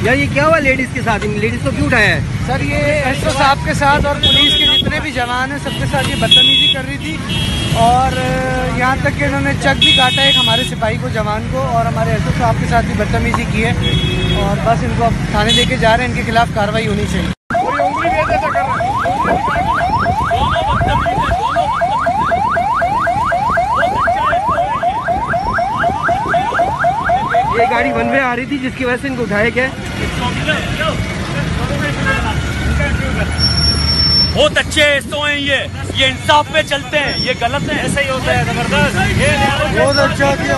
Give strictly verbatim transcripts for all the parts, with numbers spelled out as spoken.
यार ये क्या हुआ लेडीज के साथ? लेडीज को क्यों उठाया है? सर ये एसओ साहब के साथ और पुलिस के जितने भी जवान हैं सबके साथ ये बदतमीजी कर रही थी और यहाँ तक कि इन्होंने चक भी काटा है एक हमारे सिपाही को, जवान को, और हमारे एसओ साहब के साथ भी बदतमीजी की है और बस इनको अब थाने लेके जा रहे हैं। इनके खिलाफ कार्रवाई होनी चाहिए। ये गाड़ी वन वे आ रही थी जिसकी वजह से इनको उठाया क्या? बहुत अच्छे एसओ हैं ये ये इंसाफ पे चलते हैं, ये गलत है, ऐसा ही होता है। जबरदस्त, बहुत अच्छा किया,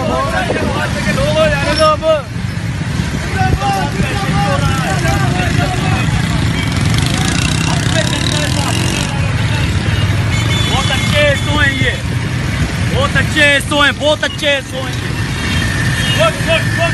बहुत अच्छे एसओ हैं ये, बहुत अच्छे एसओ हैं, बहुत अच्छे एसओ हैं ये। Good good good.